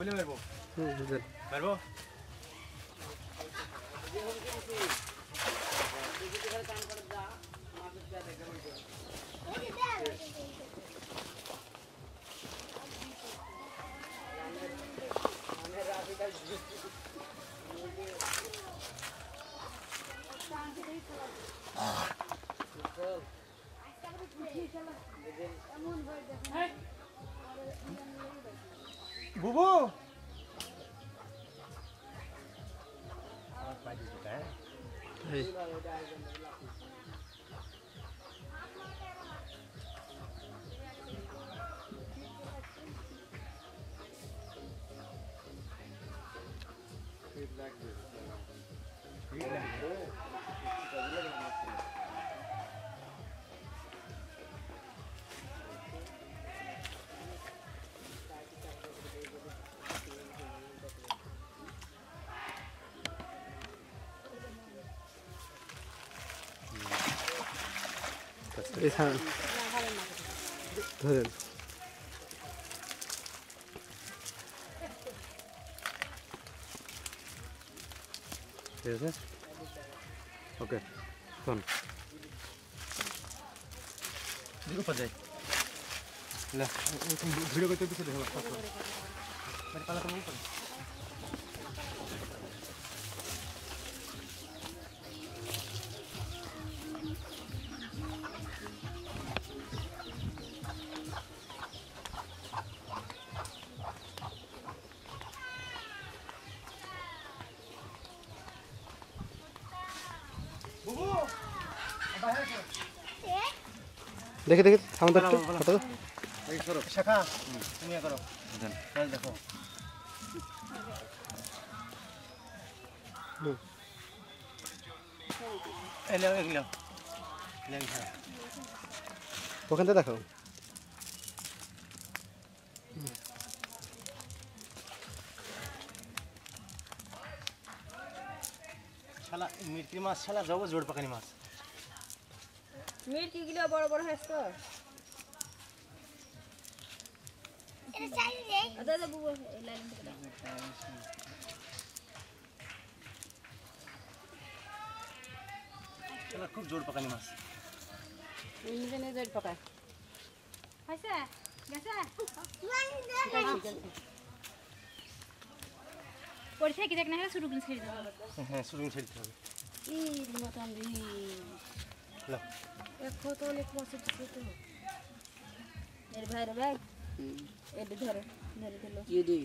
बोले मारबो बुझल मारबो बुबू ऐसा धर ठीक है ओके सुन देखो पर जाए ले वीडियो करते पीछे देखो मेरे पाला तो ऊपर देखे देखे सामने देखो फोटो एक करो शाखा तुम ये करो चल देखो ले एक लो ले ওখানটা দেখো শালা মিরকি মাছ শালা যাবো জোড় পাকানি মাছ মিরকি গুলো বড় বড় হয়েছে তো এটা চাই রে দাদা বুবু লাইন থেকে দাও শালা খুব জোড় পাকানি মাছ ইঞ্জিনে জোড় পাকায় হইছে গেছে পরীক্ষা কি দেখ না শুরু করে ছেড়ে দাও হ্যাঁ শুরু ছেড়ে দিতে হবে এই মতন রে লো এক কত অনেক মাছ আছে তো এর ভাই রে ভাই এটা ধরে ধরে দিল কি দি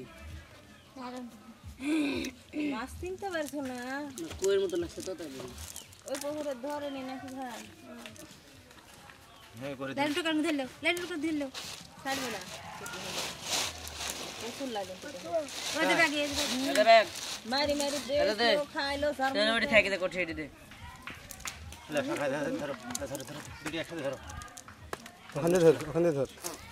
মাছ চিনতে পারছো না কোয়ের মতো লাগছে তো তাই ওই পুকুরে ধরে নি নাকি ভাই হ্যাঁ করে লাইন টুকার মধ্যে ধরলো লাইন টুকার ধরলো ছাড়বে না প্রচুর লাগে ওই ব্যাগে এটা ব্যাগ মারি মারি দে খাইলো সর তেল ওটি থেকে দে কোঠে দে লে শাখা ধরো ধরো ধরো দুটি একসাথে ধরো ওখানে ধর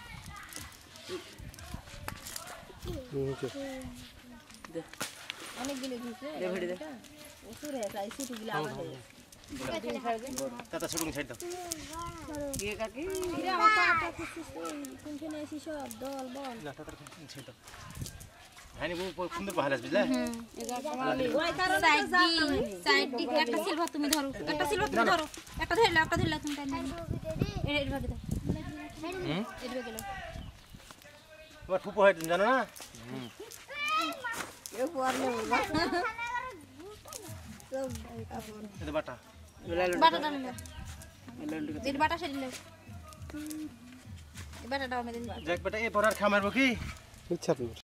অনেক গিলে দিছে দে ভিড়ে দে প্রচুর আছে আইসি টুগুলো আমাদের তাতা শুরু ছেড়ে দাও কি কাকি এরা আমার পাটা খুশিস কোনখানে আসি সব দল বল না তাতা ছেড়ে দাও হ্যাঁ নি বহু সুন্দর ভালো আছে বুঝলে ওই কারণে সাইড দিক একটা সিলভার তুমি ধরো একটা সিলভার তুমি ধরো একটা ধরলা তুমি টাইম এর ভাগে দাও এর ভাগে দাও তোমার ফুপু হয় জানো না এ পড়লে এটা বাটা বাটাটা নিলে দিন বাটা সেদিলে বাটাটা আমি দিন দেখ বেটা এই পরার খামারবো কি ইচ্ছা